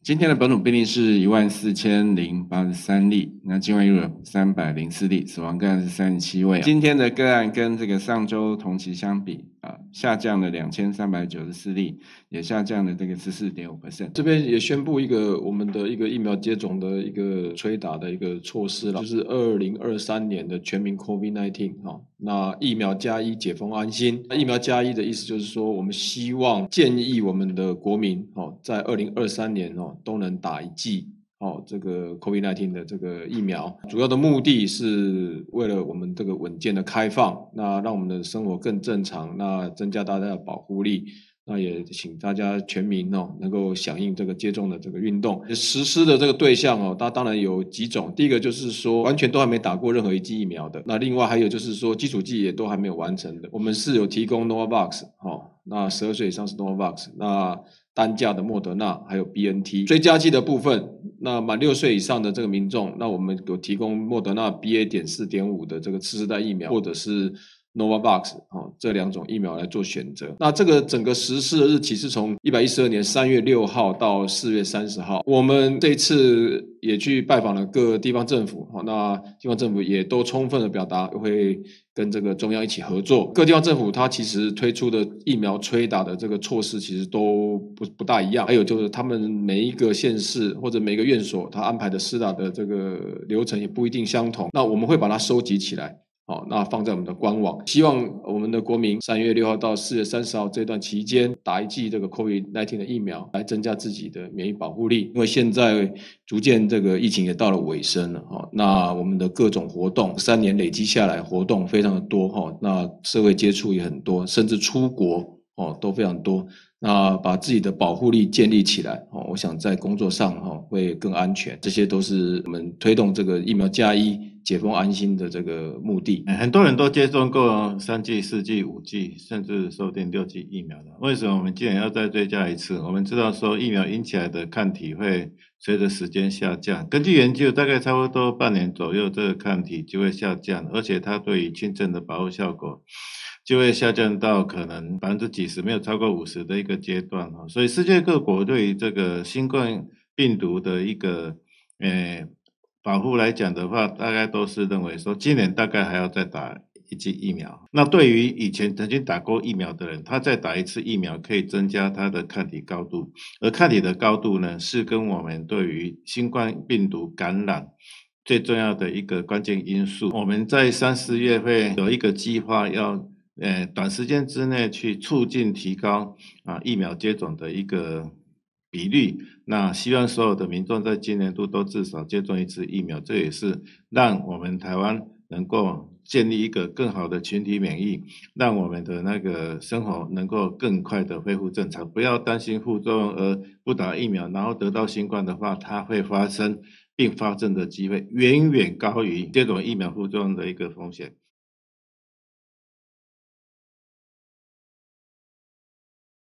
今天的本土病例是14083例，那境外移入304例，死亡个案是37位。今天的个案跟这个上周同期相比下降了2394例，也下降了这个14.5%。 这边也宣布我们的一个疫苗接种的一个催打的一个措施了，就是2023年的全民 COVID-19 那疫苗加1解封安心。疫苗加1的意思就是说，我们希望建议我们的国民在2023年都能打1剂这个 COVID-19 的这个疫苗，主要的目的是为了我们这个稳健的开放，那让我们的生活更正常，那增加大家的保护力。那也请大家全民能够响应这个接种的这个运动。实施的这个对象它当然有几种，第一个就是说完全都还没打过任何一剂疫苗的，那另外还有就是说基础剂也都还没有完成的，我们是有提供 Novavax那12岁以上是 Novavax， 那单价的莫德纳还有 BNT。追加剂的部分，那满6岁以上的这个民众，那我们有提供莫德纳 BA.4.5 的这个次世代疫苗，或者是Novavax 这2种疫苗来做选择。那这个整个实施的日期是从112年3月6号到4月30号。我们这一次也去拜访了各地方政府，那地方政府也都充分的表达会跟这个中央一起合作。各地方政府它其实推出的疫苗催打的这个措施其实都不大一样，还有就是他们每一个县市或者每个院所它安排的施打的这个流程也不一定相同，那我们会把它收集起来，那放在我们的官网，希望我们的国民3月6号到4月30号这段期间打1剂这个 COVID-19 的疫苗，来增加自己的免疫保护力。因为现在逐渐这个疫情也到了尾声了，那我们的各种活动3年累积下来活动非常的多，那社会接触也很多，甚至出国都非常多。那把自己的保护力建立起来，我想在工作上会更安全。这些都是我们推动这个疫苗加1解封安心的这个目的。 很多人都接种过3剂、4剂、5剂，甚至说不定6剂疫苗的。为什么我们既然要再追加一次？我们知道说疫苗引起来的抗体会随着时间下降，根据研究，大概差不多半年左右，这个抗体就会下降，而且它对于轻症的保护效果就会下降到可能几十%，没有超过50%的一个阶段。所以世界各国对于这个新冠病毒的一个保护来讲的话，大概都是认为说今年大概还要再打1剂疫苗。那对于以前曾经打过疫苗的人，他再打1次疫苗可以增加他的抗体高度，而抗体的高度呢，是跟我们对于新冠病毒感染最重要的一个关键因素。我们在3、4月会有一个计划，要短时间之内去促进提高疫苗接种的一个比率。那希望所有的民众在今年度都至少接种1次疫苗，这也是让我们台湾能够建立一个更好的群体免疫，让我们的那个生活能够更快的恢复正常。不要担心副作用而不打疫苗，然后得到新冠的话，它会发生并发症的机会远远高于接种疫苗副作用的一个风险。